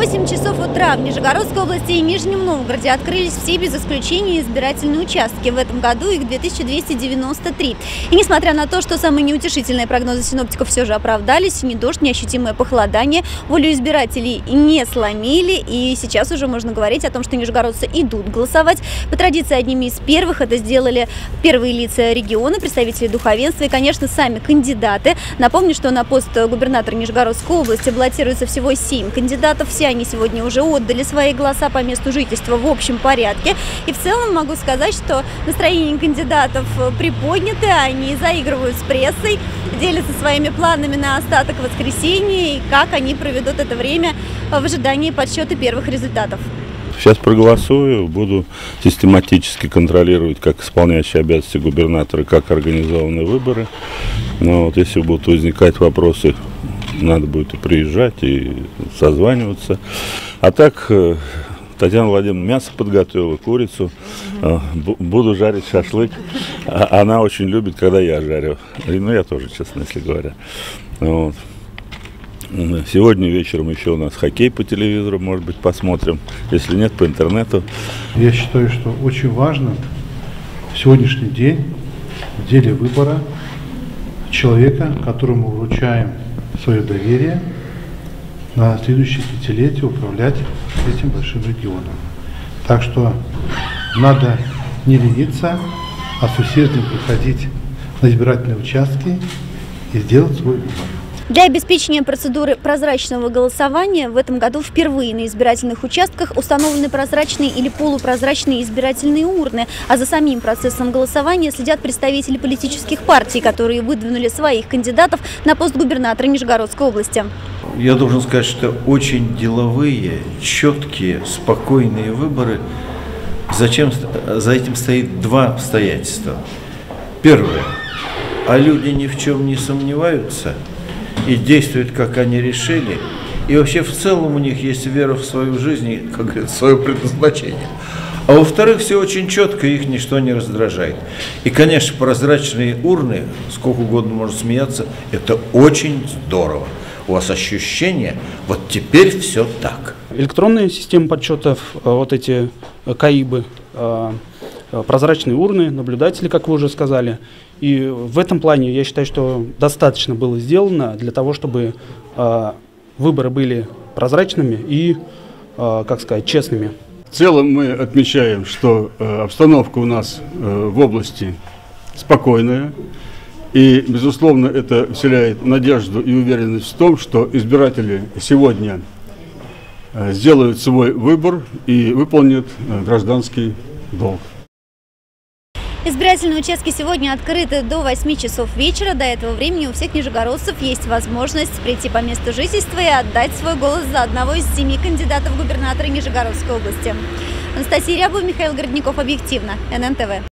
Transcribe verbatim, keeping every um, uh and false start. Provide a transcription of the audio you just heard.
восемь часов утра в Нижегородской области и Нижнем Новгороде открылись все без исключения избирательные участки. В этом году их две тысячи двести девяносто три. И несмотря на то, что самые неутешительные прогнозы синоптиков все же оправдались, ни дождь, ни ощутимое похолодание волю избирателей не сломили. И сейчас уже можно говорить о том, что нижегородцы идут голосовать. По традиции, одними из первых это сделали первые лица региона, представители духовенства и, конечно, сами кандидаты. Напомню, что на пост губернатора Нижегородской области баллотируется всего семь кандидатов. Все они сегодня уже отдали свои голоса по месту жительства в общем порядке. И в целом могу сказать, что настроение кандидатов приподнято, они заигрывают с прессой, делятся своими планами на остаток воскресенья и как они проведут это время в ожидании подсчета первых результатов. Сейчас проголосую, буду систематически контролировать, как исполняющие обязанности губернатора, как организованы выборы. Но вот если будут возникать вопросы, надо будет и приезжать, и созваниваться. А так, Татьяна Владимировна мясо подготовила, курицу. Буду жарить шашлык. Она очень любит, когда я жарю. Ну, я тоже, честно, если говоря. Вот. Сегодня вечером еще у нас хоккей по телевизору, может быть, посмотрим. Если нет, по интернету. Я считаю, что очень важно в сегодняшний день, в деле выбора, человека, которому вручаем свое доверие на следующее десятилетие управлять этим большим регионом. Так что надо не лениться, а с усердием приходить на избирательные участки и сделать свой выбор. Для обеспечения процедуры прозрачного голосования в этом году впервые на избирательных участках установлены прозрачные или полупрозрачные избирательные урны, а за самим процессом голосования следят представители политических партий, которые выдвинули своих кандидатов на пост губернатора Нижегородской области. Я должен сказать, что очень деловые, четкие, спокойные выборы. Зачем? За этим стоит два обстоятельства. Первое. А люди ни в чем не сомневаются и действуют, как они решили. И вообще в целом у них есть вера в свою жизнь и, как говорится, свое предназначение. А во-вторых, все очень четко, их ничто не раздражает. И, конечно, прозрачные урны, сколько угодно можно смеяться, это очень здорово. У вас ощущение, вот теперь все так. Электронные системы подсчетов, вот эти КАИБы, прозрачные урны, наблюдатели, как вы уже сказали. И в этом плане я считаю, что достаточно было сделано для того, чтобы э, выборы были прозрачными и, э, как сказать, честными. В целом мы отмечаем, что э, обстановка у нас э, в области спокойная. И, безусловно, это вселяет надежду и уверенность в том, что избиратели сегодня э, сделают свой выбор и выполнят э, гражданский долг. Избирательные участки сегодня открыты до восьми часов вечера. До этого времени у всех нижегородцев есть возможность прийти по месту жительства и отдать свой голос за одного из семи кандидатов в губернаторы Нижегородской области. Анастасия Рябова, Михаил Городников, Объективно, эн эн тэ вэ.